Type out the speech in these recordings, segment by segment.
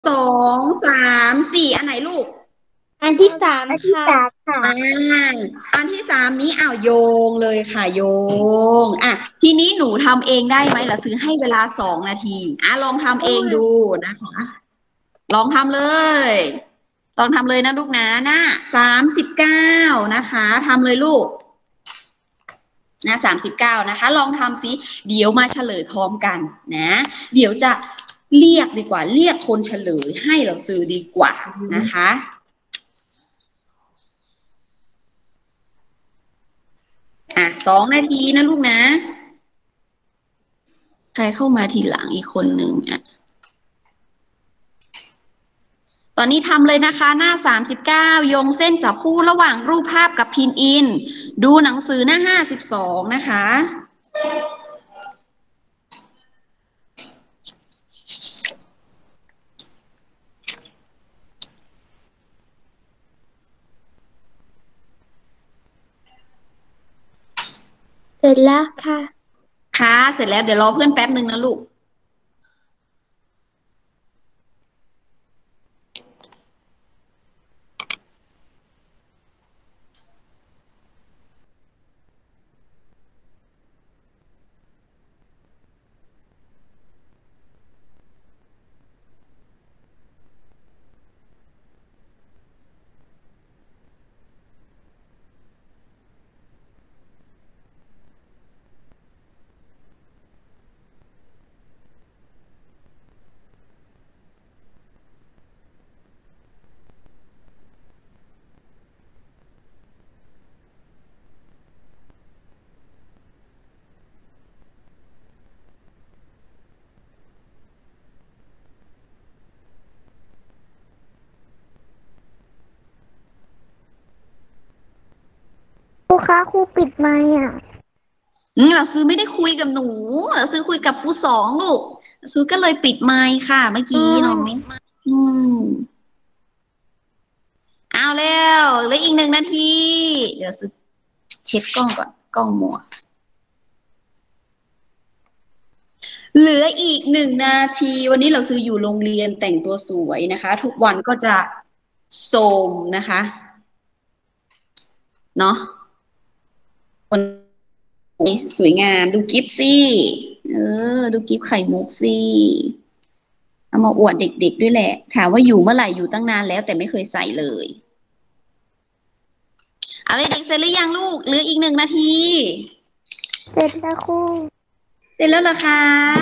2 3 4อันไหนลูกอันที่สามอันที่ค่ะสามค่ะอ่าอันที่สามนี้โยงเลยค่ะโยงทีนี้หนูทำเองได้ไหมเราซื้อให้เวลา2 นาทีลองทำเองดูนะคะลองทำเลยลองทำเลยนะลูกนะหน้า39นะคะทำเลยลูกนะ39นะคะลองทำซิเดี๋ยวมาเฉลยพร้อมกันนะเดี๋ยวจะเรียกดีกว่าเรียกคนเฉลยให้เราซื้อดีกว่านะคะ2 นาทีนะลูกนะใครเข้ามาทีหลังอีกคนหนึ่งตอนนี้ทำเลยนะคะหน้า39โยงเส้นจับคู่ระหว่างรูปภาพกับพินอินดูหนังสือหน้า52นะคะเสร็จแล้วค่ะค่ะเสร็จแล้วเดี๋ยวรอเพื่อนแป๊บหนึ่งนะลูกครูคะครูปิดไมค์อ่ะเราซื้อไม่ได้คุยกับหนูเราซื้อคุยกับครูสองลูกเราซื้อก็เลยปิดไมค์ค่ะเมื่อกี้เนาะอืมเอาเร็วเหลืออีก1 นาทีเดี๋ยวซื้อเช็คกล้องก่อนกล้องมัวเหลืออีก1 นาทีวันนี้เราซื้ออยู่โรงเรียนแต่งตัวสวยนะคะทุกวันก็จะโสมนะคะเนาะวันนี้สวยงามดูกิฟซี่ดูกิฟไข่มุกซี่เอามาอวดเด็กๆด้วยแหละถามว่าอยู่เมื่อไหร่อยู่ตั้งนานแล้วแต่ไม่เคยใส่เลยเอาเลยเด็กเสร็จหรือยังลูกเหลืออีก1 นาทีเสร็จแล้วครูเสร็จแล้วเหรอคะ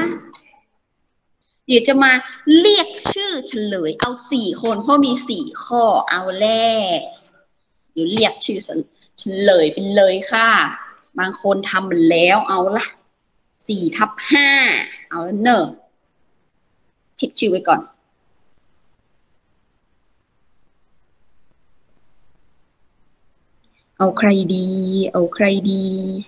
เดี๋ยวจะมาเรียกชื่อเฉลยเอา4 คนเพราะมี4 ข้อเอาแรกเดี๋ยวเรียกชื่อเฉลยไปเลยค่ะบางคนทำแล้วเอาละ4/5เอาแล้วเนอะเช็คชื่อไว้ก่อนเอาใครดีเอาใครดี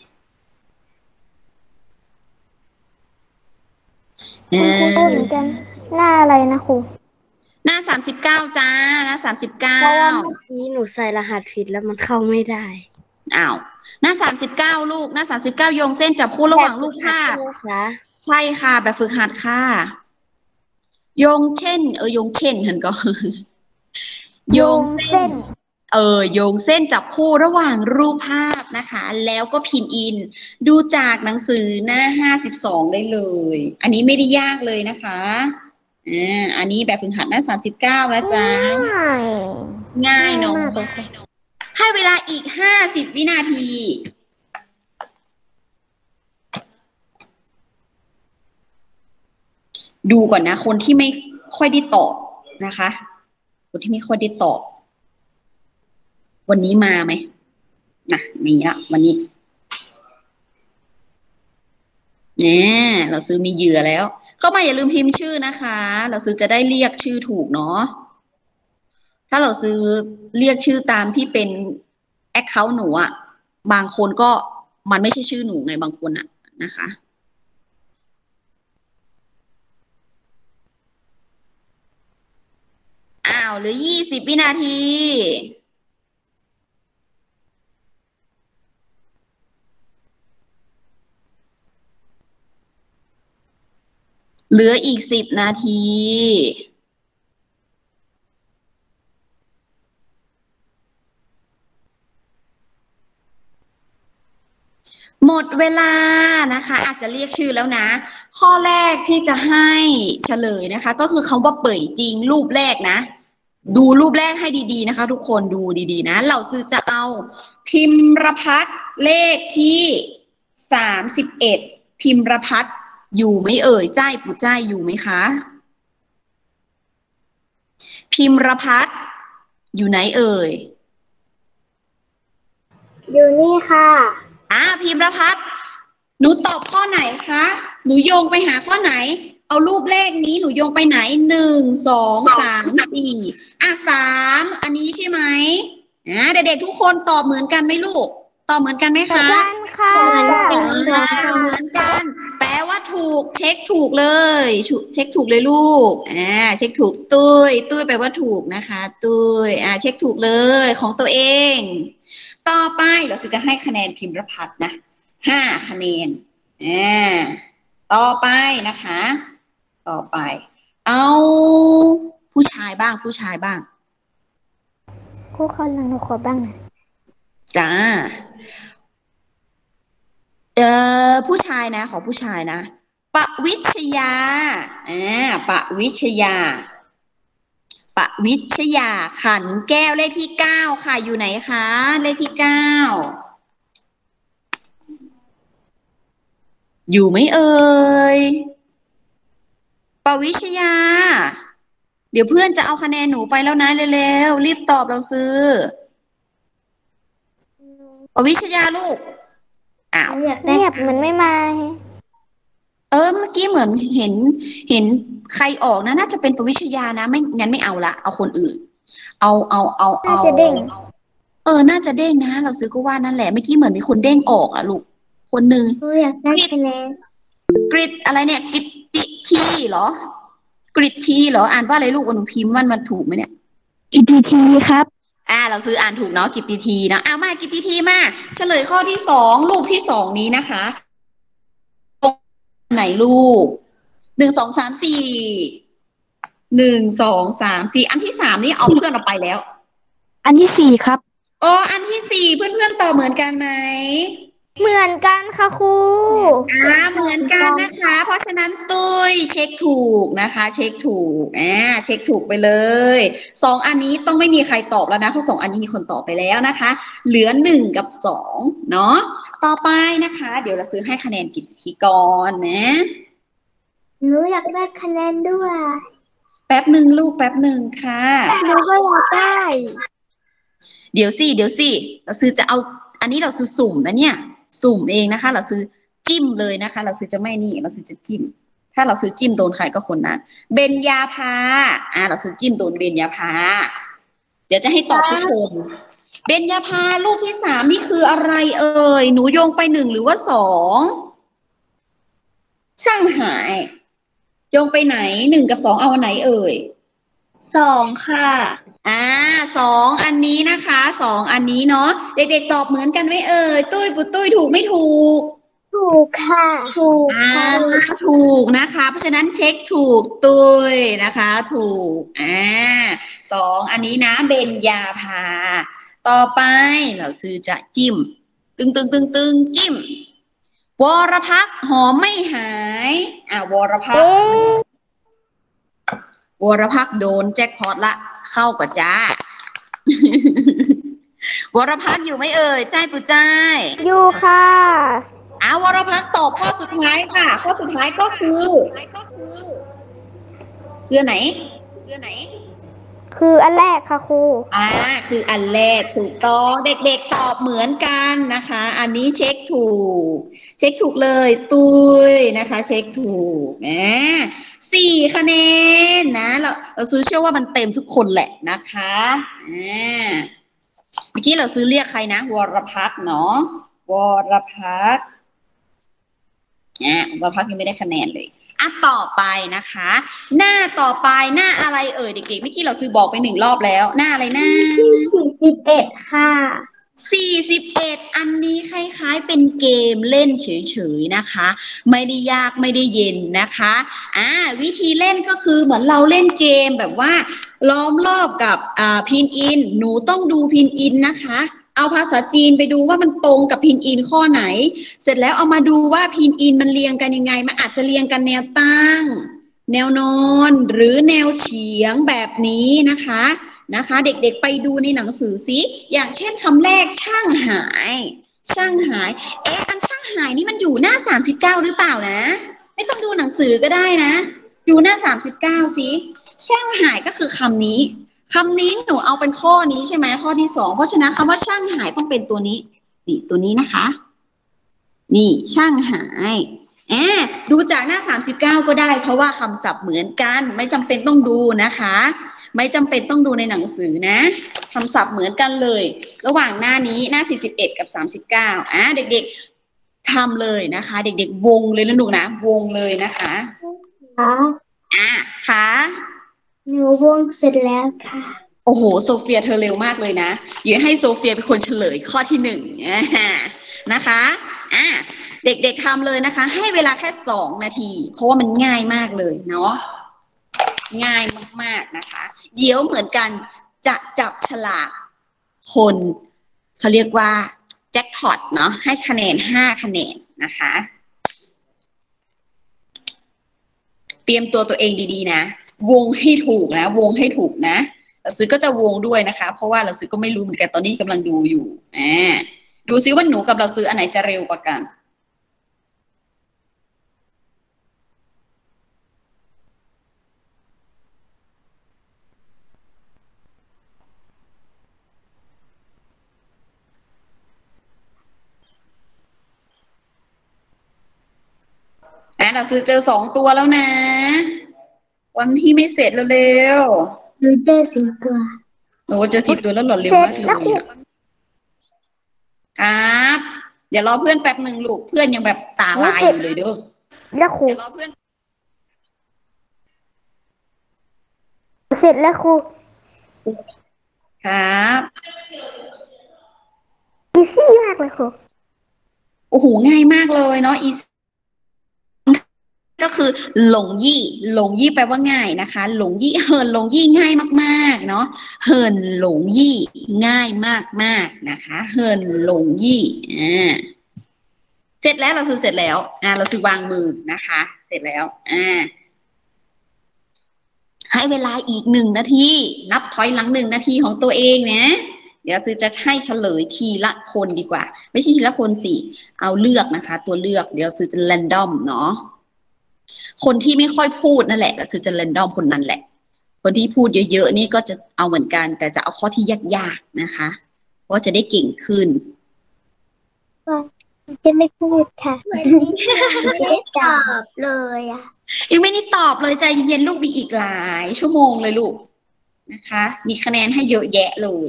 คุณครูเหมือนกันหน้าอะไรนะครูหน้า39จ้าหน้า39 เพราะว่าเมื่อกี้หนูใส่รหัสผิดแล้วมันเข้าไม่ได้อ้าวหน้า39ลูกหน้า39โยงเส้นจับคู่ระหว่างรูปภาพใช่ค่ะแบบฝึกหัดค่ะโยงเช่นโยงเช่นหันก็โยงเส้นโยงเส้นจับคู่ระหว่างรูปภาพนะคะแล้วก็พิมพ์อินดูจากหนังสือหน้า52ได้เลยอันนี้ไม่ได้ยากเลยนะคะอันนี้แบบฝึกหัดหน้า39นะจ๊ะง่ายเนาะให้เวลาอีก50 วินาทีดูก่อนนะคนที่ไม่ค่อยได้ตอบนะคะคนที่ไม่ค่อยได้ตอบวันนี้มาไหมนะมีละวันนี้เนี่ยเราซื้อมีเหยื่อแล้วเข้ามาอย่าลืมพิมพ์ชื่อนะคะเราซื้อจะได้เรียกชื่อถูกเนาะถ้าเราซื้อเรียกชื่อตามที่เป็นแอคเคาท์หนูอ่ะบางคนก็มันไม่ใช่ชื่อหนูไงบางคนอ่ะนะคะเหลือ20 วินาทีเหลืออีก10 นาทีหมดเวลานะคะอาจจะเรียกชื่อแล้วนะ ข้อแรกที่จะให้เฉลยนะคะ ก็คือคำว่าเป่ยจริงรูปแรกนะ ดูรูปแรกให้ดีๆนะคะ ทุกคนดูดีๆนะเราซื้อจะเอาพิมรพัฒน์เลขที่31พิมรพัฒน์อยู่ไหมเอ่ยจ้ายปู่จ้ายอยู่ไหมคะพิมรพัฒน์อยู่ไหนเอ่ยอยู่นี่ค่ะพิมรพัฒน์หนูตอบข้อไหนคะหนูโยงไปหาข้อไหนเอารูปเลขนี้หนูโยงไปไหน1 2 3 43อันนี้ใช่ไหมเด็กๆทุกคนตอบเหมือนกันไหมลูกตอบเหมือนกันไหมคะเหมือนค่ะเหมือนกันแปลว่าถูกเช็คถูกเลยเช็คถูกเลยลูกเช็คถูกตุ้ยแปลว่าถูกนะคะตุ้ยเช็คถูกเลยของตัวเองต่อไปเราจะให้คะแนนพิมรพัฒน์นะ5 คะแนนต่อไปนะคะต่อไปเอาผู้ชายบ้างครูคนหนึ่งหนูขอบ้างนะจ้าผู้ชายนะขอผู้ชายนะปวิชยาปวิชยาขันแก้วเลขที่9ค่ะอยู่ไหนคะเลขที่9อยู่ไหมเอ่ยปวิชยาเดี๋ยวเพื่อนจะเอาคะแนนหนูไปแล้วนะเร็วๆรีบตอบเราซื้อปวิชยาลูกเงียบมันไม่มาเมื่อกี้เหมือนเห็นใครออกนะน่าจะเป็นปวิชยานะไม่งั้นไม่เอาละเอาคนอื่นเอาน่าจะเด้งน่าจะเด้งนะเราซื้อก็ว่านั่นแหละเมื่อกี้เหมือนมีคนเด้งออกลูกคนหนึ่งอยากได้คะแนนกริดอะไรเนี่ยกริดทีเหรอกริดทีเหรออ่านว่าอะไรลูกอนุพิมพ์มันถูกไหมเนี่ยกิตติทีครับเราซื้ออ่านถูกเนาะกิตติทีนะมากิตติทีมาเฉลยข้อที่2รูปที่2นี้นะคะไหนลูก1 2 3 4 1 2 3 4อันที่3นี่เอาเพื่อนเราไปแล้วอันที่4ครับอันที่4เพื่อนๆตอบเหมือนกันไหมเหมือนกันค่ะครูเหมือนกันนะคะเพราะฉะนั้นตุ้ยเช็คถูกนะคะเช็คถูกเช็คถูกไปเลย2อันนี้ต้องไม่มีใครตอบแล้วนะเพราะ2อันนี้มีคนตอบไปแล้วนะคะเหลือ1กับ2เนาะต่อไปนะคะเดี๋ยวเราซื้อให้คะแนนกิตติกรนะหนูอยากได้คะแนนด้วยแป๊บหนึ่งลูกแป๊บหนึ่งค่ะหนูก็อยากได้เดี๋ยวสิเราซื้อจะเอาอันนี้เราซื้อสุ่มนะเนี่ยสุ่มเองนะคะเราซื้อจิ้มเลยนะคะเราซื้อจะไม่นี่เราซื้อจะจิ้มถ้าเราซื้อจิ้มโดนใครก็คนนั้นเบญญาภาเราซื้อจิ้มโดนเบญญาภาเดี๋ยวจะให้ตอบทุกคนเบญญาภาลูกที่3นี่คืออะไรเอ่ยหนูโยงไป1หรือว่า2ช่างหายโยงไปไหน1กับ2เอาอันไหนเอ่ย 2ค่ะ 2อันนี้นะคะ2อันนี้เนาะเด็กๆตอบเหมือนกันไหมเอ่ยตุ้ยปุตุ้ยถูกไม่ถูกถูกค่ะถูกถูกนะคะเพราะฉะนั้นเช็คถูกตุ้ยนะคะถูก2อันนี้นะเบญญาภาต่อไปเราซื้อจะจิ้มตึงจิ้มวรพักษ์หอมไม่หายวรพักษ์โดนแจ็คพอตละเข้ากับจ้าวรพักษ์อยู่ไหมเอ่ยจ้ายปู่จ้ายอยู่ค่ะวรพักษ์ตอบข้อสุดท้ายค่ะข้อสุดท้ายก็คือไหนคืออันแรกค่ะครูคืออันแรกถูกต้องเด็กๆตอบเหมือนกันนะคะอันนี้เช็คถูกเลยตุ้ยนะคะเช็คถูก4 คะแนนนะเราซื้อเชื่อว่ามันเต็มทุกคนแหละนะคะเมื่อกี้เราซื้อเรียกใครนะวรพักษ์เนาะวรพักษ์ยังไม่ได้คะแนนเลยต่อไปนะคะหน้าต่อไปหน้าอะไรเอ่ยเด็กๆเมื่อกี้เราซื้อบอกไป1 รอบแล้วหน้าอะไรหน้า 41ค่ะ 41อันนี้คล้ายๆเป็นเกมเล่นเฉยๆนะคะไม่ได้ยากไม่ได้เย็นนะคะวิธีเล่นก็คือเหมือนเราเล่นเกมแบบว่าล้อมรอบกับพินอินหนูต้องดูพินอินนะคะเอาภาษาจีนไปดูว่ามันตรงกับพินอินข้อไหน เสร็จแล้วเอามาดูว่าพินอินมันเรียงกันยังไงมันอาจจะเรียงกันแนวตั้งแนวนอนหรือแนวเฉียงแบบนี้นะคะเด็กๆไปดูในหนังสือซิอย่างเช่นคำแรกช่างหายอันช่างหายนี่มันอยู่หน้า39หรือเปล่านะไม่ต้องดูหนังสือก็ได้นะดูหน้า39สิช่างหายก็คือคำนี้หนูเอาเป็นข้อนี้ใช่ไหมข้อที่2เพราะฉะนั้นคำว่าช่างหายต้องเป็นตัวนี้นี่ตัวนี้นะคะนี่ช่างหายดูจากหน้า39ก็ได้เพราะว่าคำศัพท์เหมือนกันไม่จำเป็นต้องดูนะคะไม่จำเป็นต้องดูในหนังสือนะคำศัพท์เหมือนกันเลยระหว่างหน้านี้หน้า41กับ39เด็กๆทำเลยนะคะเด็กๆวงเลยนะลูกนะวงเลยนะคะค่ะหนูวงเสร็จแล้วค่ะโอ้โหโซเฟียเธอเร็วมากเลยนะเดี๋ยวให้โซเฟียเป็นคนเฉลยข้อที่1นะคะเด็กๆทำเลยนะคะให้เวลาแค่2 นาทีเพราะว่ามันง่ายมากเลยเนาะง่ายมากๆนะคะเดี๋ยวเหมือนกันจะจับฉลากคนเขาเรียกว่าแจ็คพอตเนาะให้คะแนน5 คะแนนนะคะเตรียมตัวเองดีๆนะวงให้ถูกนะวงให้ถูกนะเราซื้อก็จะวงด้วยนะคะเพราะว่าเราซื้อก็ไม่รู้เหมือนกันตอนนี้กำลังดูอยู่ดูซิว่าหนูกับเราซื้ออันไหนจะเร็วกว่ากันเราซื้อเจอ2 ตัวแล้วนะวันที่ไม่เสร็จเร็วๆหนูเจอ4 ตัวโอ้เจอ10 ตัวแล้วหล่อเร็วมากเลยครับเดี๋ยวรอเพื่อนแป๊บหนึ่งลูกเพื่อนยังแบบตาลายอยู่เลยเด้อแล้วครูรอเพื่อนเสร็จแล้วครูครับอีซี่มากเลยครูโอ้โหง่ายมากเลยเนาะอีก็คือหลงยี่แปลว่าง่ายนะคะหลงยี่เฮินหลงยี่ง่ายมากๆเนาะเฮินหลงยี่ง่ายมากๆนะคะเฮินหลงยี่เสร็จแล้วเราซื้อเสร็จแล้วเราซื้อวางมือนะคะเสร็จแล้วให้เวลาอีก1 นาทีนับถอยหลัง1 นาทีของตัวเองนะเดี๋ยวซื้อจะให้เฉลยทีละคนดีกว่าไม่ใช่ทีละคนสิเอาเลือกนะคะตัวเลือกเดี๋ยวซื้อจะแรนดอมเนาะคนที่ไม่ค่อยพูดนั่นแหละก็คือจะเรนดอมคนนั้นแหละคนที่พูดเยอะๆนี่ก็จะเอาเหมือนกันแต่จะเอาข้อที่ยากๆนะคะเพราะจะได้เก่งขึ้นจะไม่พูดค่ะไม่ได้ตอบเลยยังไม่ได้ตอบเลยใจเย็นๆลูกมีอีกหลายชั่วโมงเลยลูกนะคะมีคะแนนให้เยอะแยะเลย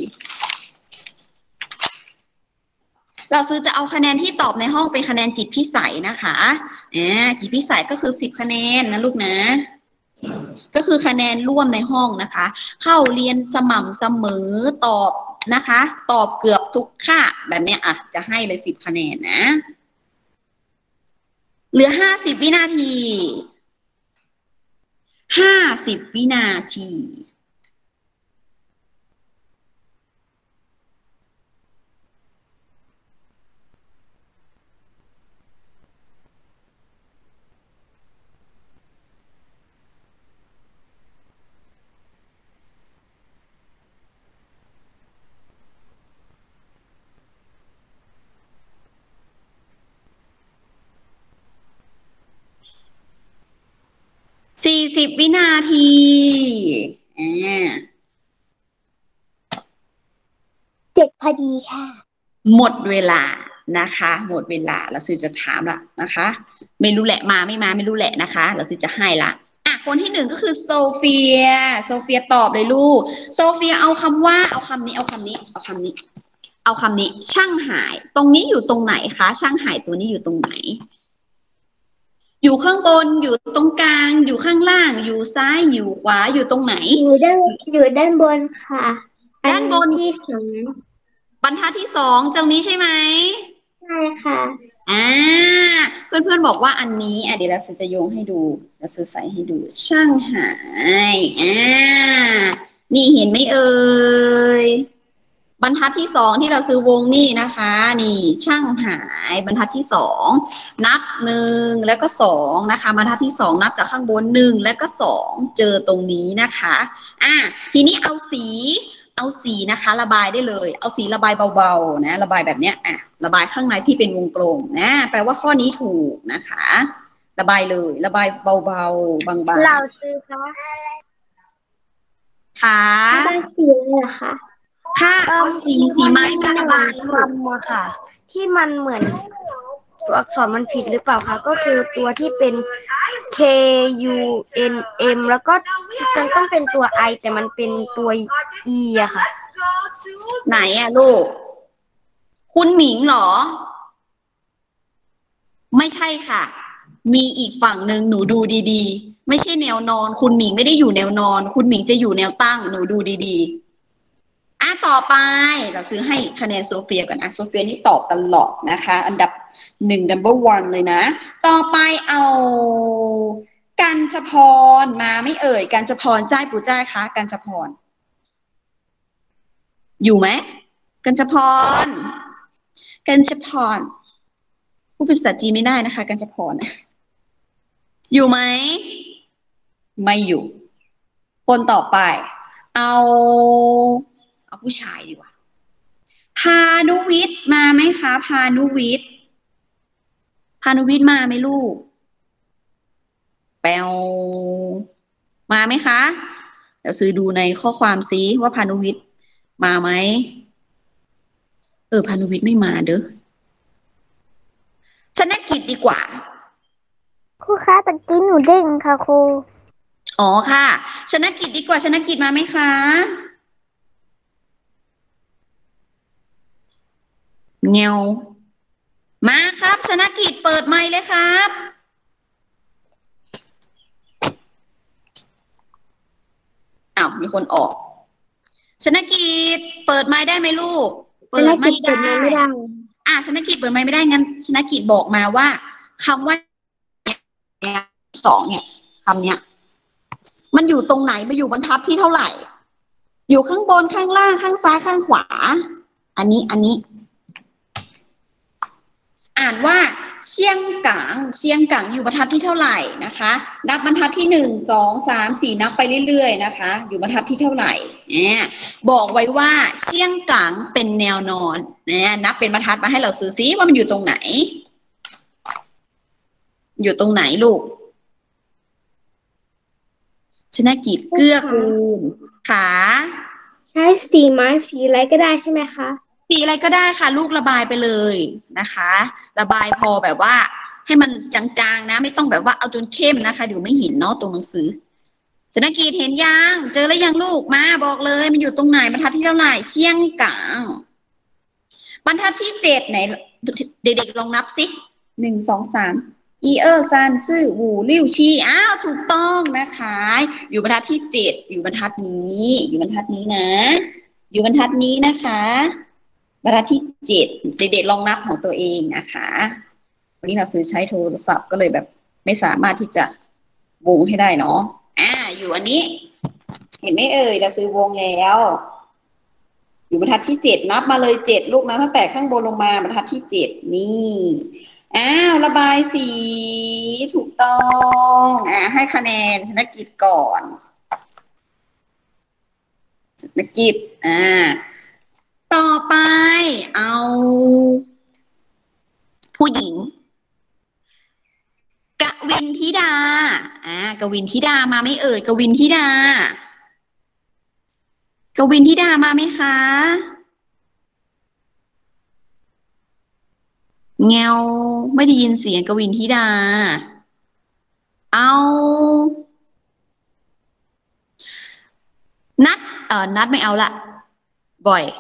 เราซื้อจะเอาคะแนนที่ตอบในห้องเป็นคะแนนจิตพิสัยนะคะจิตพิสัยก็คือ10 คะแนนนะลูกนะก็คือคะแนนร่วมในห้องนะคะเข้าเรียนสม่ำเสมอตอบนะคะตอบเกือบทุกคาบแบบเนี้ยจะให้เลย10 คะแนนนะเหลือ50 วินาที50 วินาที40 วินาทีเจ็ดพอดีค่ะหมดเวลานะคะหมดเวลาเราซื้อจะถามละนะคะไม่รู้แหละมาไม่มาไม่รู้แหละนะคะเราซื้อจะให้ละคนที่1ก็คือโซเฟียตอบเลยลูกโซเฟียเอาคำว่าเอาคำนี้ช่างหายตรงนี้อยู่ตรงไหนคะช่างหายตัวนี้อยู่ตรงไหนอยู่ข้างบนอยู่ตรงกลางอยู่ข้างล่างอยู่ซ้ายอยู่ขวาอยู่ตรงไหนอยู่ด้านบนค่ะด้านบนที่ 2บรรทัดที่2ตรงนี้ใช่ไหมใช่ค่ะเพื่อนๆบอกว่าอันนี้เดี๋ยวเราจะโยงให้ดูเราจะใส่ให้ดูช่างหายนี่เห็นไหมเอ่ยบรรทัดที่สองที่เราซื้อวงนี่นะคะ นี่ช่างหายบรรทัดที่สองนับหนึ่งแล้วก็สองนะคะบรรทัดที่สองนับจากข้างบนหนึ่งแล้วก็สองเจอตรงนี้นะคะทีนี้เอาสีนะคะระบายได้เลยเอาสีระบายเบาๆนะระบายแบบเนี้ยระบายข้างในที่เป็นวงกลมนะแปลว่าข้อนี้ถูกนะคะระบายเลยระบายเบาๆบางๆเราซื้อคะค่ะสีเหรอคะค่ะสีไม้ระบายคำอะค่ะที่มันเหมือนตัวอักษรมันผิดหรือเปล่าคะก็คือตัวที่เป็น K U N M แล้วก็มันต้องเป็นตัว I แต่มันเป็นตัว E อะค่ะไหนอะลูกคุณหมิงเหรอไม่ใช่ค่ะมีอีกฝั่งหนึ่งหนูดูดีๆไม่ใช่แนวนอนคุณหมิงไม่ได้อยู่แนวนอนคุณหมิงจะอยู่แนวตั้งหนูดูดีๆต่อไปเราซื้อให้คะแนนโซเฟียก่อนโซเฟียนี่ตอบตลอดนะคะอันดับ1 number 1เลยนะต่อไปเอากัญจพรมาไม่เอ่ยกัญจพรจ้ายปู่จ้ายคะกัญจพรอยู่ไหมกัญจพรผู้เป็นภาษาจีนไม่ได้นะคะกัญจพรอยู่ไหมไม่อยู่คนต่อไปเอาผู้ชายดีกว่าพานุวิทย์มาไหมคะพานุวิทย์มาไหมลูกแปลมาไหมคะเดี๋ยวซื้อดูในข้อความซิว่าพานุวิทย์มาไหมพานุวิทย์ไม่มาเด้อชนกิจดีกว่าครูคะตะกี้หนูเด้งค่ะครูอ๋อค่ะชนกิจดีกว่าชนกิจมาไหมคะเงามาครับชนกิจเปิดไมค์เลยครับมีคนออกชนกิจเปิดไมค์ได้ไหมลูกเปิดไม่ได้ชนกิจเปิดไมค์ไม่ได้งั้นชนกิจบอกมาว่าคำว่าสองเนี่ยคำเนี้ยมันอยู่ตรงไหนมาอยู่บรรทัดที่เท่าไหร่อยู่ข้างบนข้างล่างข้างซ้ายข้างขวาอันนี้อ่านว่าเชียงกังอยู่บรรทัดที่เท่าไหร่นะคะนับบรรทัดที่1 2 3 4นับไปเรื่อยๆนะคะอยู่บรรทัดที่เท่าไหร่บอกไว้ว่าเชียงกังเป็นแนวนอนนับเป็นบรรทัดมาให้เราซื้อซิว่ามันอยู่ตรงไหนลูกชนกิจเกื้อกูลค่ะใช้สีไม้สีอะไรก็ได้ใช่ไหมคะสีอะไรก็ได้ค่ะลูกระบายไปเลยนะคะระบายพอแบบว่าให้มันจางๆนะไม่ต้องแบบว่าเอาจนเข้มนะคะเดี๋ยวไม่เห็นเนาะตรงหนังสือชนกิจเห็นยังเจอแล้วยังลูกมาบอกเลยมันอยู่ตรงไหนบรรทัดที่เท่าไหร่เชียงกังบรรทัดที่7ไหนเด็กๆลองนับสิ1 2 3อีซันซื่อวูลิ่วชีถูกต้องนะคะอยู่บรรทัดที่7อยู่บรรทัดนี้นะอยู่บรรทัดนี้นะคะบรรทัดที่7เด็กๆลองนับของตัวเองนะคะวันนี้เราซื้อใช้โทรศัพท์ก็เลยแบบไม่สามารถที่จะวงให้ได้เนาะอยู่อันนี้เห็นไหมเอ่ยเราซื้อวงแล้วอยู่บรรทัดที่7นับมาเลย7ลูกนะตั้งแต่ข้างบนลงมาบรรทัดที่7นี่ระบายสีถูกต้องให้คะแนนธนกิจก่อนธนกิจต่อไปเอาผู้หญิงกวินธิดากวินธิดามาไม่เอ่ยกวินธิดามาไหมคะเงาไม่ได้ยินเสียงกวินธิดาเอานัดไม่เอาละบ่อย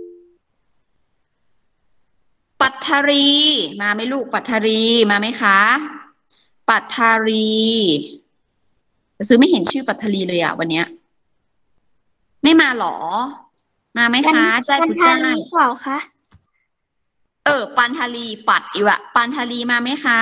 ปัทรีมาไหมลูกปัทรีมาไหมคะปัทรีซื้อไม่เห็นชื่อปัทรีเลยวันเนี้ยไม่มาหรอมาไหมคะใจผู้ใจเปล่าคะปันทารีปัดอยู่ปันทารีมาไหมคะ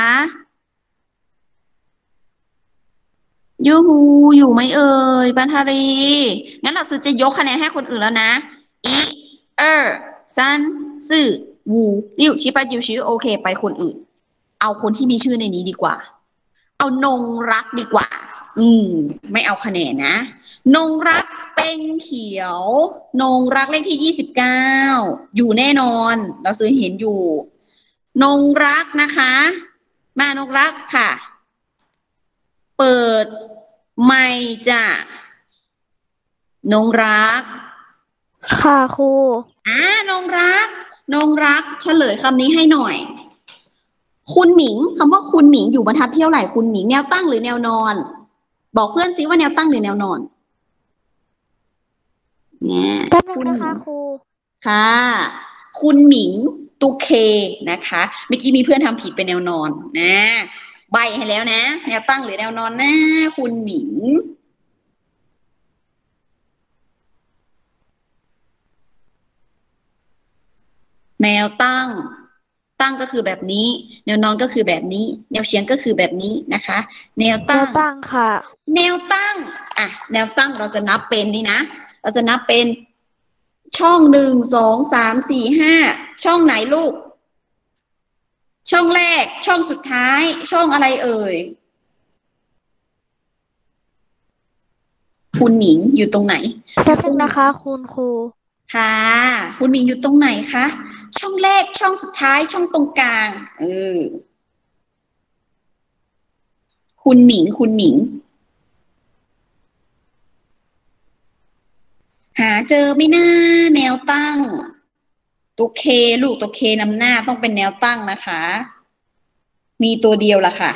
ยูฮูอยู่ไหมเอ่ยปันทารีงั้นเราซื้อจะยกคะแนนให้คนอื่นแล้วนะอี 1 2 3 4 5 6 7 8 9 10โอเคไปคนอื่นเอาคนที่มีชื่อในนี้ดีกว่าเอานงรักดีกว่าไม่เอาคะแนนนะนงรักเป็นเขียวนงรักเลขที่29อยู่แน่นอนเราซื้อเห็นอยู่นงรักนะคะมานงรักค่ะเปิดไมค์จ้ะนงรักค่ะครูนงรักเฉลยคำนี้ให้หน่อยคุณหมิงคำว่าคุณหมิงอยู่บรรทัดที่เท่าไหร่คุณหมิงแนวตั้งหรือแนวนอนบอกเพื่อนซิว่าแนวตั้งหรือแนวนอนเนี่ยแป๊บนึงนะคะครูค่ะคุณหมิงตัวเคนะคะเมื่อกี้มีเพื่อนทำผิดเป็นแนวนอนนะใบให้แล้วนะแนวตั้งหรือแนวนอนนะคุณหมิงแนวตั้งก็คือแบบนี้แนวนอนก็คือแบบนี้แนวเฉียงก็คือแบบนี้นะคะแนวตั้งค่ะแนวตั้งแนวตั้งเราจะนับเป็นนี่นะเราจะนับเป็นช่อง1 2 3 4 5ช่องไหนลูกช่องแรกช่องสุดท้ายช่องอะไรเอ่ยคุณหมิงอยู่ตรงไหนแป๊บนึงนะคะคุณครูค่ะคุณหมิงอยู่ตรงไหนคะช่องแรกช่องสุดท้ายช่องตรงกลางคุณหมิงหาเจอไม่น่าแนวตั้งตัวเคลูกตัวเคนำหน้าต้องเป็นแนวตั้งนะคะมีตัวเดียวล่ะค่ะ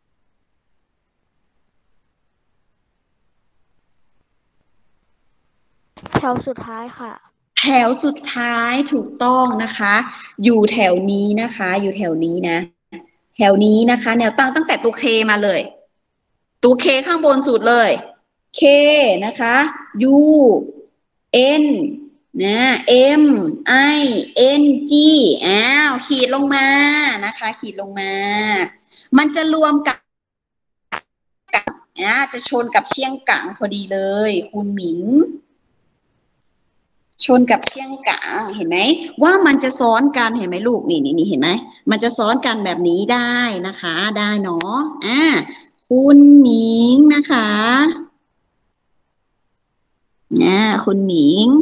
แถวสุดท้ายค่ะแถวสุดท้ายถูกต้องนะคะอยู่แถวนี้นะคะอยู่แถวนี้นะแถวนี้นะคะแนวตั้งตั้งแต่ตัวเคมาเลยตัวเคข้างบนสุดเลยเคนะคะ U N นะ M I N G ขีดลงมานะคะขีดลงมามันจะรวมกับจะชนกับเชียงกังพอดีเลยคุณหมิงชนกับเชียงกังเห็นไหมว่ามันจะซ้อนกันเห็นไหมลูกนี่เห็นไหมมันจะซ้อนกันแบบนี้ได้นะคะได้เนาะคุณหมิงนะคะคุณหมิง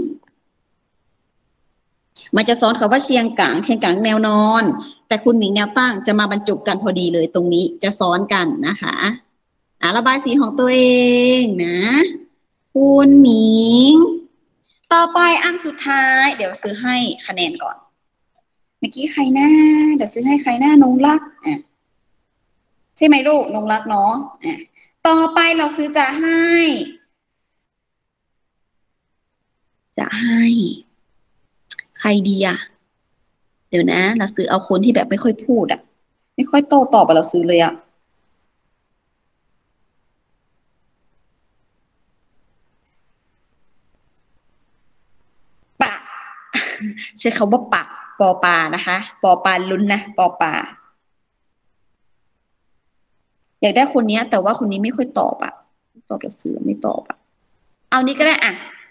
มันจะซ้อนคำว่าเชียงกังแนวนอนแต่คุณหมิงแนวตั้งจะมาบรรจบกันพอดีเลยตรงนี้จะซ้อนกันนะคะระบายสีของตัวเองนะคุณหมิงต่อไปอันสุดท้ายเดี๋ยวซื้อให้คะแนนก่อนเมื่อกี้ใครหน้าเดี๋ยวซื้อให้ใครหน้านงรักใช่ไหมลูกนงรักเนาะต่อไปเราซื้อจะให้ใครดีเดี๋ยวนะเราซื้อเอาคนที่แบบไม่ค่อยพูดไม่ค่อยโต้ตอบเราซื้อเลยปะใช้คำว่าปะปอปานะคะปอปาลุ้นนะปอปาอยากได้คนนี้แต่ว่าคนนี้ไม่ค่อยตอบตอบเราซื้อไม่ตอบเอานี้ก็ได้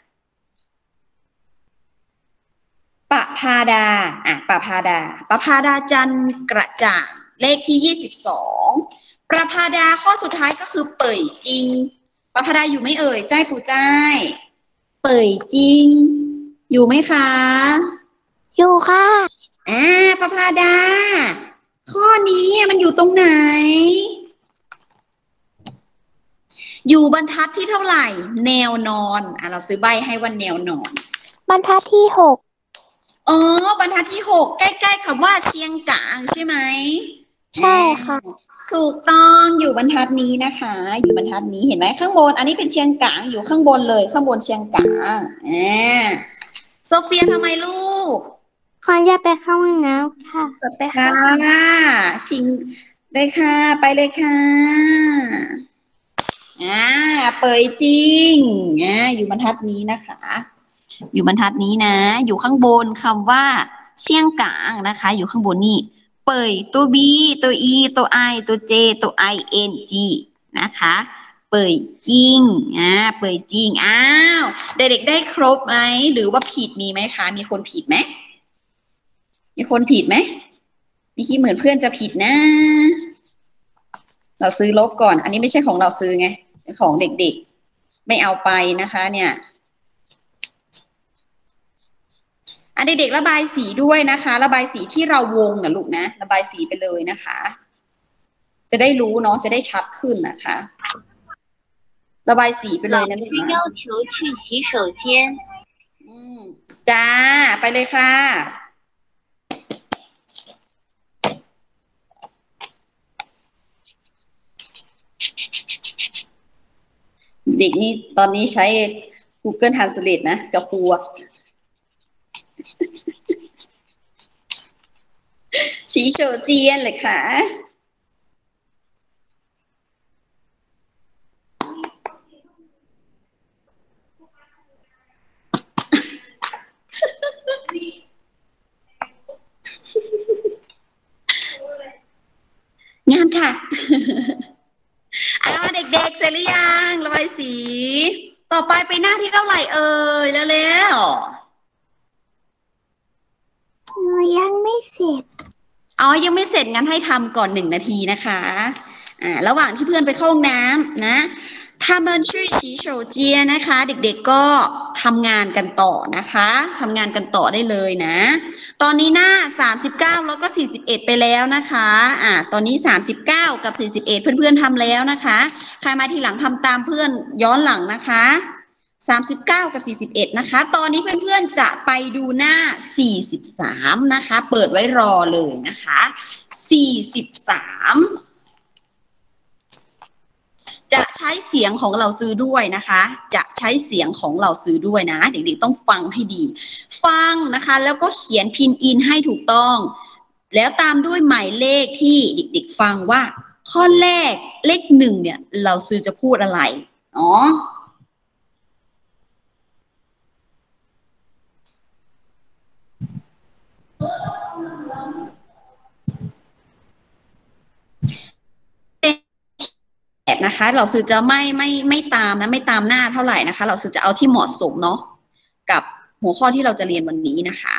ปภาดาปภาดาจันกระจ่างเลขที่22ประภาดาข้อสุดท้ายก็คือเป่ยจริงประภาดาอยู่ไม่เอ่ยใจปู่ใจเป่ยจริงอยู่ไหมคะอยู่ค่ะประภาดาข้อนี้มันอยู่ตรงไหนอยู่บรรทัดที่เท่าไหร่แนวนอนเราซื้อใบให้ว่าแนวนอนบรรทัดที่6 บรรทัดที่6ใกล้ๆคำว่าเชียงกางใช่ไหมใช่ค่ะถูกต้องอยู่บรรทัดนี้นะคะอยู่บรรทัดนี้เห็นไหมข้างบนอันนี้เป็นเชียงกางอยู่ข้างบนเลยข้างบนเชียงกางโซเฟียทำไมลูกขออยากไปเข้าห้องน้ำค่ะไปค่ะชิงเลยค่ะไปเลยค่ะเปิดจริงอยู่บรรทัดนี้นะคะอยู่บรรทัดนี้นะอยู่ข้างบนคำว่าเชียงกางนะคะอยู่ข้างบนนี่เปิดตัว B ตัว E ตัว I ตัว J ตัว ING นะคะเปิดจริงเปิดจริงอ้าวเด็กๆได้ครบไหมหรือว่าผิดมีไหมคะมีคนผิดไหมมีคนผิดไหมมีคิดเหมือนเพื่อนจะผิดนะเราซื้อลบก่อนอันนี้ไม่ใช่ของเราซื้อไงเป็นของเด็กๆไม่เอาไปนะคะเนี่ยเด็กๆระบายสีด้วยนะคะระบายสีที่เราวงนะลูกนะระบายสีไปเลยนะคะจะได้รู้เนาะจะได้ชัดขึ้นนะคะระบายสีไปเลยนะลูกนะจ้าไปเลยค่ะเด็กนี่ตอนนี้ใช้ Google Translate นะกับครู洗手间เลยค่ะงานค่ะเด็กๆเสร็จหรือยังระบายสีต่อไปไปหน้าที่เท่าไหร่เอ่ยแล้วยังไม่เสร็จยังไม่เสร็จงั้นให้ทำก่อน1 นาทีนะคะระหว่างที่เพื่อนไปเข้าห้องน้ำนะถ้ามันช่วย洗手间นะคะเด็กๆก็ทำงานกันต่อนะคะทำงานกันต่อได้เลยนะตอนนี้หน้า39แล้วก็41ไปแล้วนะคะตอนนี้39กับ41เพื่อนๆทำแล้วนะคะใครมาทีหลังทำตามเพื่อนย้อนหลังนะคะ39กับ41นะคะตอนนี้เพื่อนๆจะไปดูหน้า43นะคะเปิดไว้รอเลยนะคะ43จะใช้เสียงของเราซื้อด้วยนะคะจะใช้เสียงของเราซื้อด้วยนะเด็กๆต้องฟังให้ดีฟังนะคะแล้วก็เขียนพินอินให้ถูกต้องแล้วตามด้วยหมายเลขที่เด็กๆฟังว่าข้อแรกเลข1เนี่ยเราซื้อจะพูดอะไรเนาะนะคะเราซื้อจะไม่ตามนะไม่ตามหน้าเท่าไหร่นะคะเราซื้อจะเอาที่เหมาะสมเนาะกับหัวข้อที่เราจะเรียนวันนี้นะคะ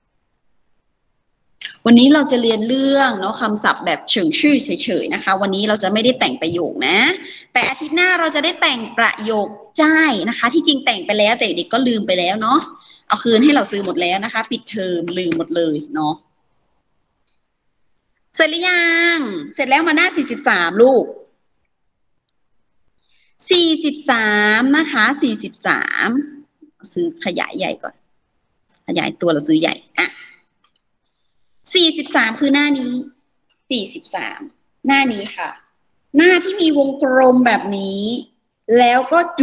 วันนี้เราจะเรียนเรื่องเนาะคำศัพท์แบบเฉิงชื่อเฉยๆนะคะวันนี้เราจะไม่ได้แต่งประโยคนะแต่อาทิตย์หน้าเราจะได้แต่งประโยคจ้ายนะคะที่จริงแต่งไปแล้วแต่เด็กก็ลืมไปแล้วเนาะเอาคืนให้เราซื้อหมดแล้วนะคะปิดเทอมลืมหมดเลยเนาะเสร็จหรือยังเสร็จแล้วมาหน้า43ลูก43นะคะ43ซื้อขยายใหญ่ก่อนขยายตัวเราซื้อใหญ่43คือหน้านี้43หน้านี้ค่ะหน้าที่มีวงกลมแบบนี้แล้วก็จุ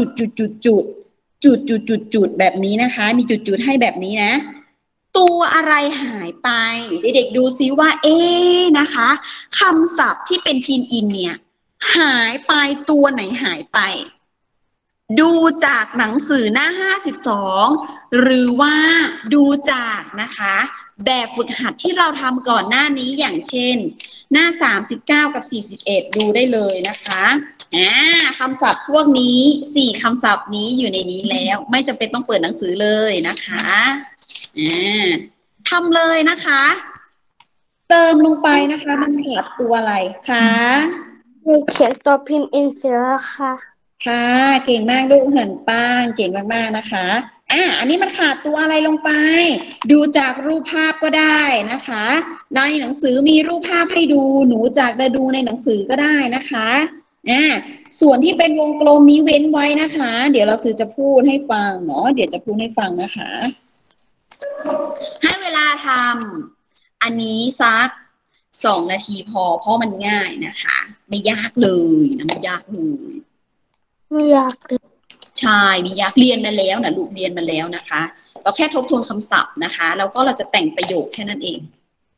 ดแบบนี้นะคะมีจุดให้แบบนี้นะตัวอะไรหายไปเด็กๆดูซิว่านะคะคำศัพท์ที่เป็นพินอินเนี่ยหายไปตัวไหนหายไปดูจากหนังสือหน้า52หรือว่าดูจากนะคะแบบฝึกหัดที่เราทำก่อนหน้านี้อย่างเช่นหน้า39กับ41ดูได้เลยนะคะคำศัพท์พวกนี้4คำศัพท์นี้อยู่ในนี้แล้วไม่จำเป็นต้องเปิดหนังสือเลยนะคะทำเลยนะคะเติมลงไปนะคะมันขาดตัวอะไรคะเขียนตัวพินอินเสร็จแล้วค่ะค่ะเก่งมากลูกเหินป้างเก่งมากๆนะคะอันนี้มันขาดตัวอะไรลงไปดูจากรูปภาพก็ได้นะคะในหนังสือมีรูปภาพให้ดูหนูจากได้ดูในหนังสือก็ได้นะคะส่วนที่เป็นวงกลมนี้เว้นไว้นะคะเดี๋ยวเราซื้อจะพูดให้ฟังเนาะเดี๋ยวจะพูดให้ฟังนะคะให้เวลาทำอันนี้สัก2 นาทีพอเพราะมันง่ายนะคะไม่ยากเลยนะไม่ยากเลยไม่ยากใช่ไม่ยากเรียนมาแล้วนะลูกเรียนมาแล้วนะคะเราแค่ทบทวนคำศัพท์นะคะแล้วก็เราจะแต่งประโยคแค่นั้นเอง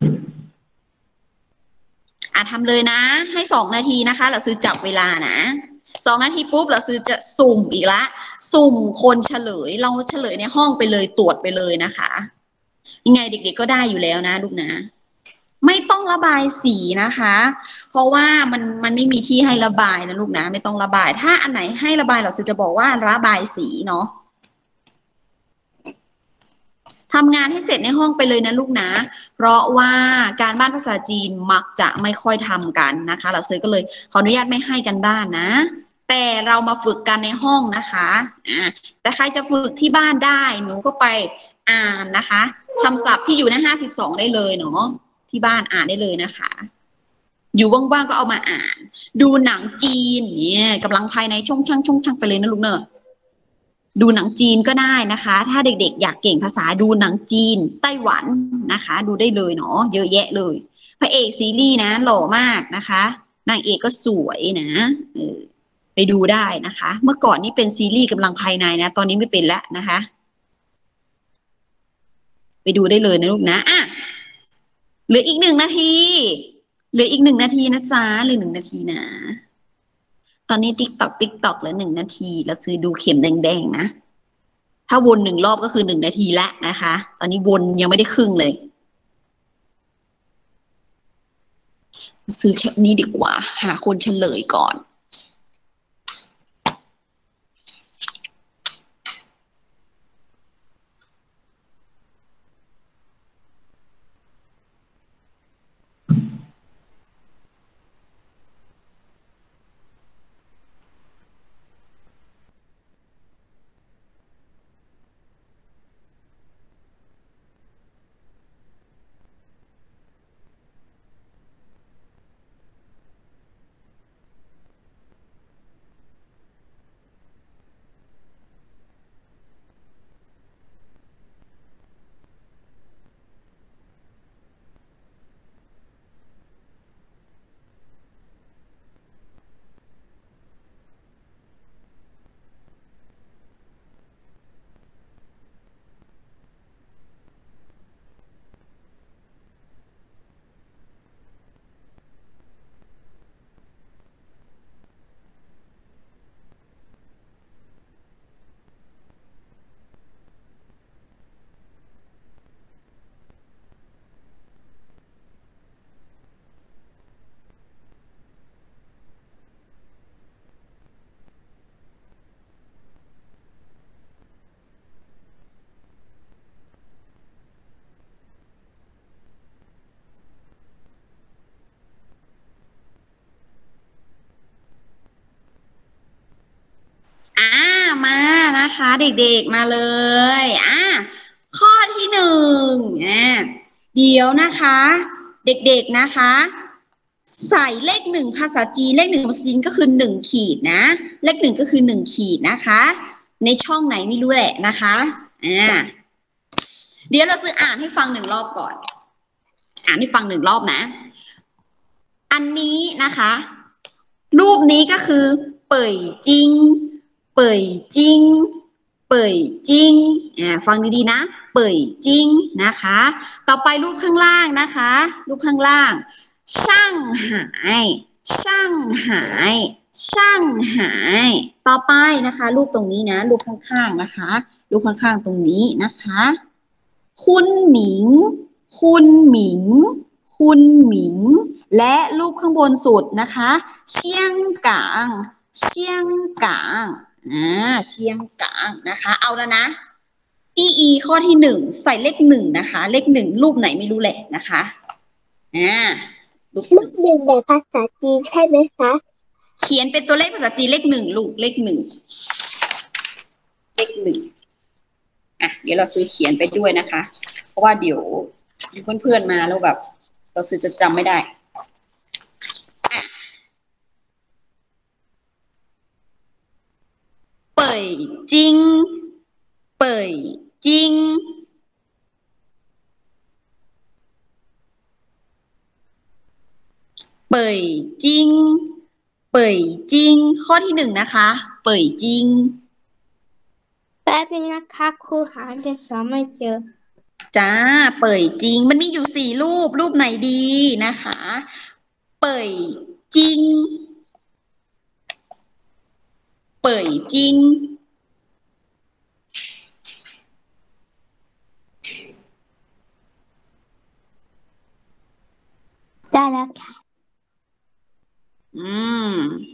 ทำเลยนะให้2 นาทีนะคะเราซื้อจับเวลานะ2 นาทีปุ๊บเราซื้อจะสุ่มอีกละสุ่มคนเฉลยเราเฉลยในห้องไปเลยตรวจไปเลยนะคะยังไงเด็กๆก็ได้อยู่แล้วนะลูกนะไม่ต้องระบายสีนะคะ เพราะว่ามันไม่มีที่ให้ระบายนะลูกนะไม่ต้องระบายถ้าอันไหนให้ระบายเราจะบอกว่าระบายสีเนาะทำงานให้เสร็จในห้องไปเลยนะลูกนะเพราะว่าการบ้านภาษาจีนมักจะไม่ค่อยทำกันนะคะเราก็เลยขออนุญาตไม่ให้กันบ้านนะแต่เรามาฝึกกันในห้องนะคะแต่ใครจะฝึกที่บ้านได้หนูก็ไปอ่านนะคะคำศัพท์ที่อยู่ใน52ได้เลยเนาะที่บ้านอ่านได้เลยนะคะอยู่ว่างๆก็เอามาอ่านดูหนังจีนเนี่ยกำลังภายในช่องช่างไปเลยนะลูกเนอะดูหนังจีนก็ได้นะคะถ้าเด็กๆอยากเก่งภาษาดูหนังจีนไต้หวันนะคะดูได้เลยเนาะเยอะแยะเลยพระเอกซีรีส์นะหล่อมากนะคะนางเอกก็สวยนะไปดูได้นะคะเมื่อก่อนนี่เป็นซีรีส์กำลังภายในนะตอนนี้ไม่เป็นแล้วนะคะไปดูได้เลยนะลูกนะเหลืออีก1 นาทีเหลืออีก1 นาทีนะจ๊ะเหลือ1 นาทีนะตอนนี้ติ๊กตอกเหลือ1 นาทีแล้วซื้อดูเข็มแดงๆนะถ้าวน1 รอบก็คือ1 นาทีแล้วนะคะตอนนี้วนยังไม่ได้ครึ่งเลยซื้อชุดนี้ดีกว่าหาคนเฉลยก่อนมานะคะเด็กๆมาเลยข้อที่1เดี๋ยวนะคะเด็กๆนะคะใส่เลข1ภาษาจีนเลข1ภาษาจีนก็คือ1 ขีดนะเลข1ก็คือ1 ขีดนะคะในช่องไหนไม่รู้แหละนะคะเดี๋ยวเราซื้ออ่านให้ฟัง1 รอบก่อนอ่านให้ฟัง1 รอบนะอันนี้นะคะรูปนี้ก็คือเป่ยจริงเป่ยจริงเป่ยจริงฟังดีๆนะเป่ยจริงนะคะต่อไปรูปข้างล่างนะคะรูปข้างล่างช่างหายช่างหายช่างหายต่อไปนะคะรูปตรงนี้นะรูปข้างๆนะคะรูปข้างๆตรงนี้นะคะคุณหมิงคุณหมิงคุณหมิงและรูปข้างบนสุดนะคะเชียงกางเชียงกางเชียงกางนะคะเอาแล้วนะอีข้อที่1ใส่เลข1นะคะเลข1รูปไหนไม่รู้แหละนะคะรูปเรียนแบบภาษาจีนใช่ไหมคะเขียนเป็นตัวเลขภาษาจีนเลข1ลูกเลข1เลข1เดี๋ยวเราซื้อเขียนไปด้วยนะคะเพราะว่าเดี๋ยวเพื่อนๆมาแล้วแบบเราซื้อจะจำไม่ได้เป่ยจริงเป่ยจริงเป่ยจริงเป่ยจริงข้อที่1นะคะเป่ยจริงแป๊บนึงนะคะครูหาดินสอไม่เจอจ้าเป่ยจริงมันมีอยู่4 รูปไหนดีนะคะเป่ยจริงเป่ยจริงได้แล้วค่ะอืม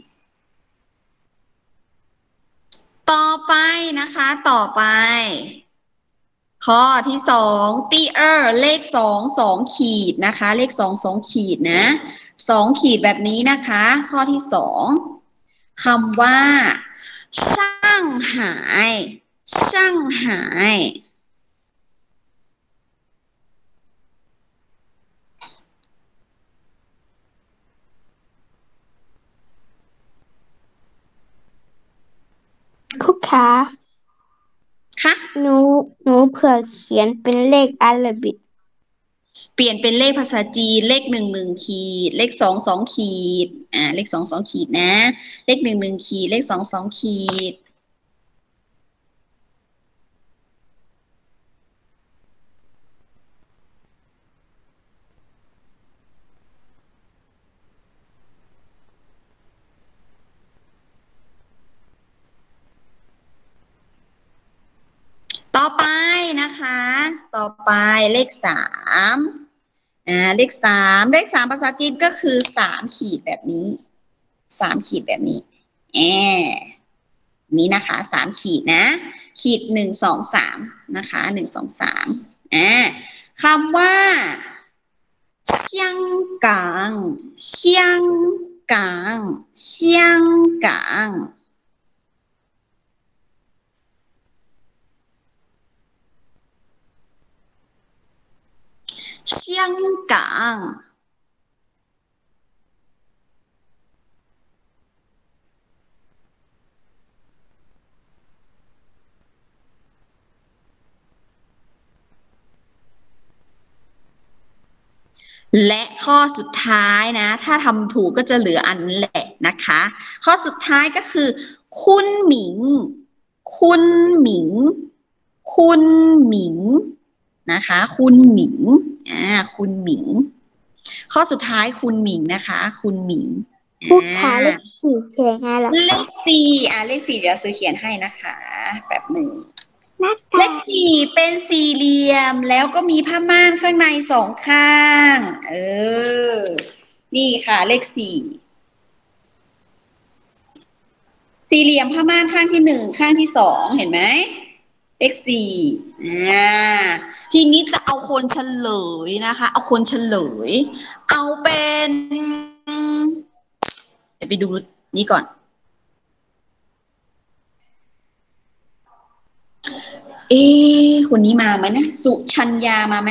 ต่อไปนะคะ ต่อไป ข้อที่สองตีเลขสองขีดนะคะ เลขสองขีดนะ2 ขีดแบบนี้นะคะ ข้อที่สองคำว่าช่างหายช่างหายครูคะค่ะหนูเผื่อเขียนเป็นเลขอาราบิกเปลี่ยนเป็นเลขภาษาจีนเลข1 ขีดเลข2 ขีดเลข2 ขีดนะเลข1 ขีดเลข2 ขีดต่อไปนะคะ ต่อไปเลข3เลขสามภาษาจีนก็คือ3 ขีดแบบนี้3 ขีดแบบนี้แอนี้นะคะ3 ขีดนะขีด1 2 3นะคะ1 2 3คำว่า香港香港香港香港และข้อสุดท้ายนะถ้าทำถูกก็จะเหลืออันนั้นแหละนะคะข้อสุดท้ายก็คือคุณหมิงคุณหมิงคุณหมิงนะคะคุณหมิงคุณหมิงข้อสุดท้ายคุณหมิงนะคะคุณหมิงครูคะเลข4เขียนไงล่ะเลข4เลข4เดี๋ยวซื้อเขียนให้นะคะแบบหนึ่งเลข4เป็นสี่เหลี่ยมแล้วก็มีผ้าม่านข้างใน2 ข้างนี่ค่ะเลข4สี่เหลี่ยมผ้าม่านข้างที่1ข้างที่2เห็นไหมเลข4ทีนี้จะเอาคนเฉลยนะคะเอาคนเฉลยเอาเป็นเดี๋ยวไปดูนี่ก่อนคนนี้มาไหมนะสุชัญญามาไหม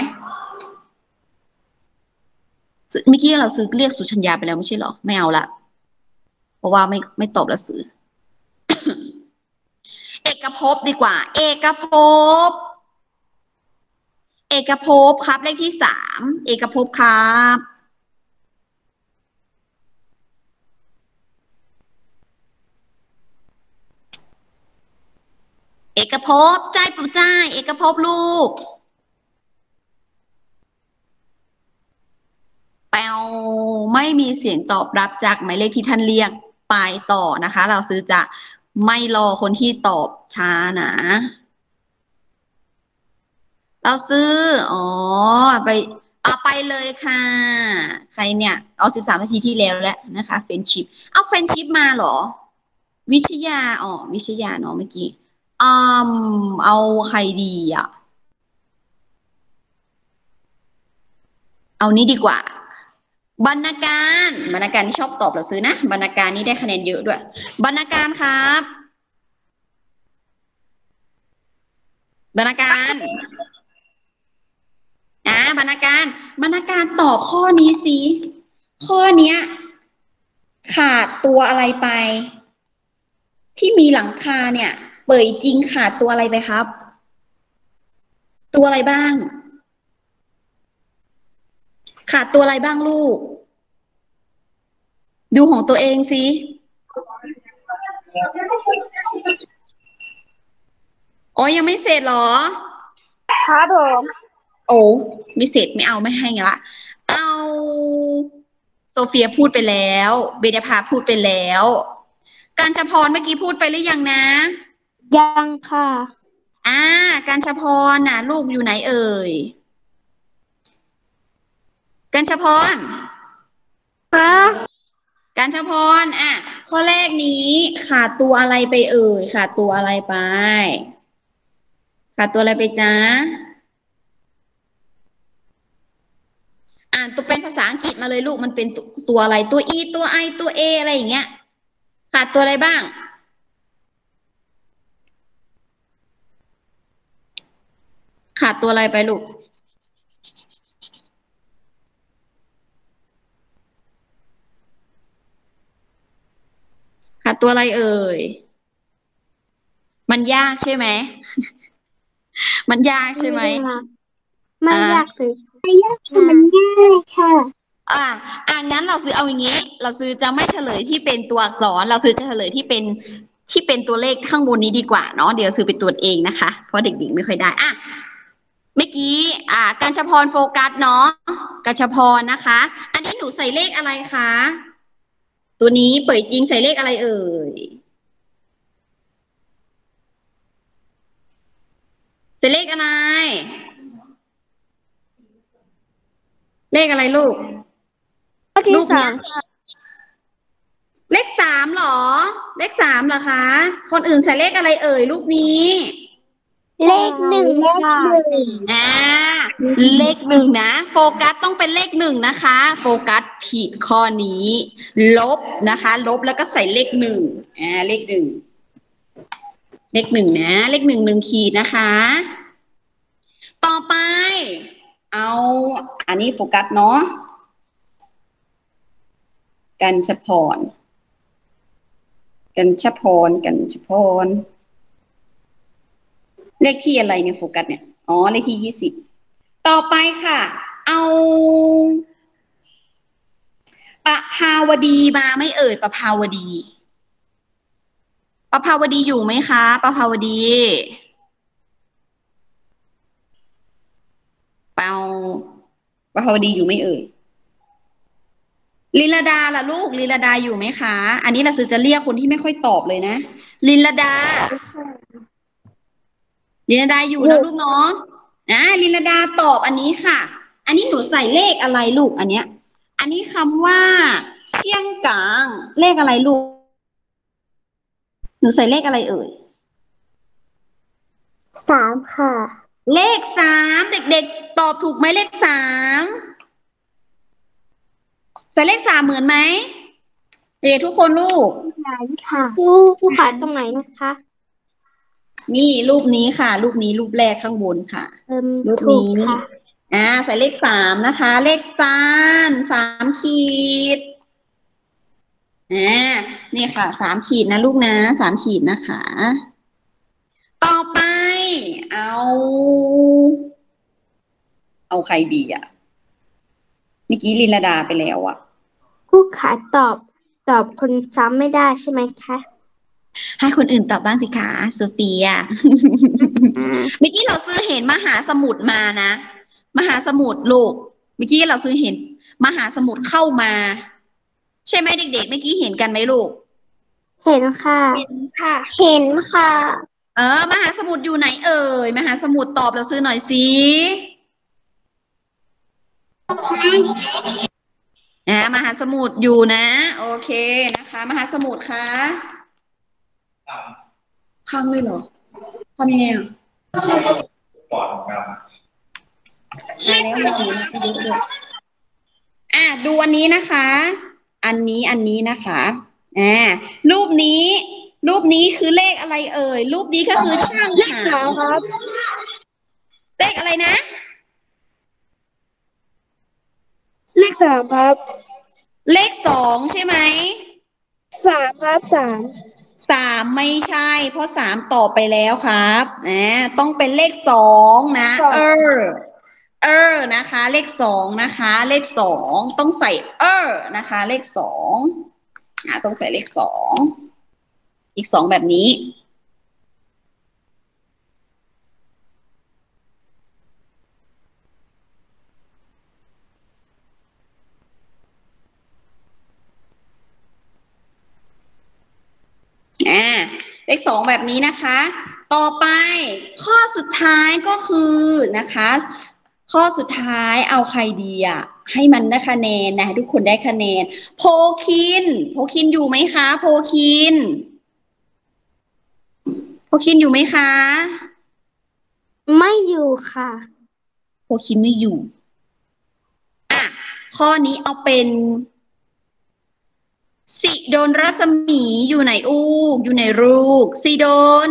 เมื่อกี้เราซื้อเรียกสุชัญญาไปแล้วไม่ใช่หรอไม่เอาละเพราะว่าไม่ตอบแล้วซื้อ เอกภพดีกว่าเอกภพครับเลขที่3เอกภพครับเอกภพใจปุ๊บใจเอกภพลูกแปวไม่มีเสียงตอบรับจากหมายเลขที่ท่านเรียกไปต่อนะคะเราซื้อจะไม่รอคนที่ตอบช้านะเราซื้อไปเลยค่ะใครเนี่ยเอา13 นาทีที่แล้วแล้วนะคะเฟรนชิพเอาเฟรนชิพมาเหรอวิชยาวิชยาเนาะเมื่อกี้เอาใครดีอ่ะเอานี้ดีกว่าบรรณาการที่ชอบตอบเราซื้อนะบรรณาการนี้ได้คะแนนเยอะด้วยบรรณาการครับบรรณาการบรรณาการตอบข้อนี้สิข้อเนี้ยขาดตัวอะไรไปที่มีหลังคาเนี่ยเป่ยจริงขาดตัวอะไรไปครับตัวอะไรบ้างขาดตัวอะไรบ้างลูกดูของตัวเองสิยังไม่เสร็จหรอครับผมไม่เสร็จไม่เอาไม่ให้ไงละเอาโซเฟียพูดไปแล้วเบญญาภาพูดไปแล้วการชพรเมื่อกี้พูดไปหรือยังนะยังค่ะการชพรน่ะลูกอยู่ไหนเอ่ยการชพรการชพรข้อแรกนี้ขาดตัวอะไรไปเอ่ยขาดตัวอะไรไปขาดตัวอะไรไปจ๊ะอ่านตัวเป็นภาษาอังกฤษมาเลยลูกมันเป็นตัวอะไรตัว E ตัว I ตัว A อะไรอย่างเงี้ยขาดตัวอะไรบ้างขาดตัวอะไรไปลูกขาดตัวอะไรเอ่ยมันยากใช่ไหม มันยากใช่ไหมไม่ยากเลยไม่ยากค่ะมันง่ายค่ะงั้นเราซื้อเอาอย่างนี้เราซื้อจะไม่เฉลยที่เป็นตัวอักษรเราซื้อจะเฉลยที่เป็นตัวเลขข้างบนนี้ดีกว่าเนาะเดี๋ยวซื้อไปตรวจเองนะคะเพราะเด็กๆไม่ค่อยได้เมื่อกี้กัญชพรโฟกัสเนาะกัญชพรนะคะอันนี้หนูใส่เลขอะไรคะตัวนี้เปิดจริงใส่เลขอะไรเอ่ยใส่เลขอะไรเลขอะไรลูกที่สามเลข3หรอเลข3เหรอคะคนอื่นใส่เลขอะไรเอ่ยลูกนี้เลข1ค่ะเลข1นะโฟกัสต้องเป็นเลข1นะคะโฟกัสผิดข้อนี้ลบนะคะลบแล้วก็ใส่เลข1เลข1เลข1นะเลข1ขีดนะคะต่อไปเอาอันนี้โฟกัสเนาะกัญชพรเลขที่อะไรเนี่ยโฟกัสเนี่ยอ๋อเลขที่20ต่อไปค่ะเอาประภาวดีมาไม่เอ่ยประภาวดีอยู่ไหมคะประภาวดีประภาวดีอยู่ไหมเอ่ยลินลดาล่ะลูกลินลดาอยู่ไหมคะอันนี้เราจะเรียกคนที่ไม่ค่อยตอบเลยนะลินลดาอยู่นะลูกเนาะลินลดาตอบอันนี้ค่ะอันนี้หนูใส่เลขอะไรลูกอันเนี้ยอันนี้คำว่าเชียงกางเลขอะไรลูกหนูใส่เลขอะไรเอ่ย 3ค่ะเลข3เด็กๆตอบถูกไหมเลข3ใส่เลข3เหมือนไหมเด็กทุกคนลูกค่ะผู้ขายตรงไหนนะคะนี่รูปนี้ค่ะรูปนี้รูปแรกข้างบนค่ะรูปนี้ใส่เลข3นะคะเลข3ขีดนี่ค่ะ3ขีดนะลูกนะ3ขีดนะคะต่อไปเอาใครดีเมื่อกี้ลินลดาไปแล้วผู้ขายตอบคนซ้ำไม่ได้ใช่ไหมคะให้คนอื่นตอบบ้างสิคะโซเฟียเมื่อกี้เราซื้อเห็นมหาสมุทรมานะมหาสมุทรลูกเมื่อกี้เราซื้อเห็นมหาสมุทรเข้ามาใช่ไหมเด็กๆเมื่อกี้เห็นกันไหมลูกเห็นค่ะเห็นค่ะมหาสมุทรอยู่ไหนเอ่ยมหาสมุทรตอบเราซื้อหน่อยสิมหาสมุทรอยู่นะโอเคนะคะมหาสมุทรค่ะพังเลยเหรอทำยังไงแล้วดูอันนี้นะคะอันนี้นะคะรูปนี้คือเลขอะไรเอ่ยรูปนี้ก็คือช่างหาเลขอะไรนะเลข3ครับเลข2ใช่ไหม 3ครับ 3ไม่ใช่เพราะ3ตอบไปแล้วครับต้องเป็นเลข2นะนะคะเลข2นะคะเลข2ต้องใส่นะคะเลข2ต้องใส่เลข2อีก2แบบนี้เลข2แบบนี้นะคะต่อไปข้อสุดท้ายก็คือนะคะข้อสุดท้ายเอาใครดีอ่ะให้มันได้คะแนนนะทุกคนได้คะแนนโพคินอยู่ไหมคะโพคินอยู่ไหมคะไม่อยู่ค่ะโพคินไม่อยู่อ่ะข้อนี้เอาเป็นสิดลรัศมีอยู่ไหนอยู่ไหนลูกสิดล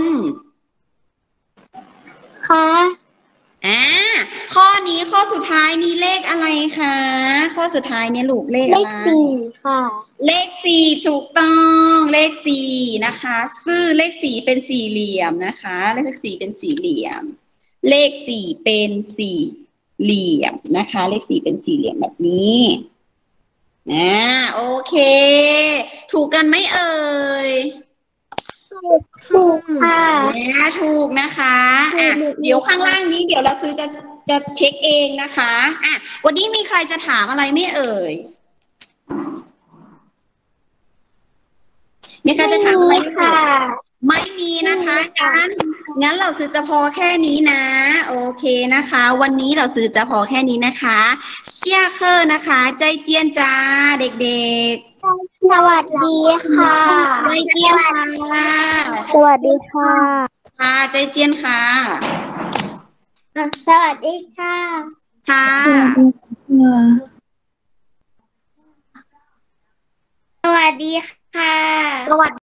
ค่ะข้อนี้ข้อสุดท้ายนี้เลขอะไรคะข้อสุดท้ายเนี่ยลูกเลขอะไรเลขสี่ค่ะเลขสี่ถูกต้องเลขสี่นะคะซึ่งเลขสี่เป็นสี่เหลี่ยมนะคะเลขสี่เป็นสี่เหลี่ยมเลขสี่เป็นสี่เหลี่ยมนะคะเลขสี่เป็นสี่เหลี่ยมแบบนี้โอเคถูกกันไหมเอ่ยถูกค่ะถูกนะคะเดี๋ยวข้างล่างนี้เดี๋ยวเราซื้อจะเช็คเองนะคะวันนี้มีใครจะถามอะไรไม่เอ่ยมีใครจะถามอะไรค่ะไม่มีนะคะงั้นเราซื้อจะพอแค่นี้นะโอเคนะคะวันนี้เราซื้อจะพอแค่นี้นะคะเชี่ยเคอร์นะคะใจเจียนจ้าเด็กๆสวัสดีค่ะใจเจียนค่ะสวัสดีค่ะค่ะใจเจียนค่ะสวัสดีค่ะค่ะ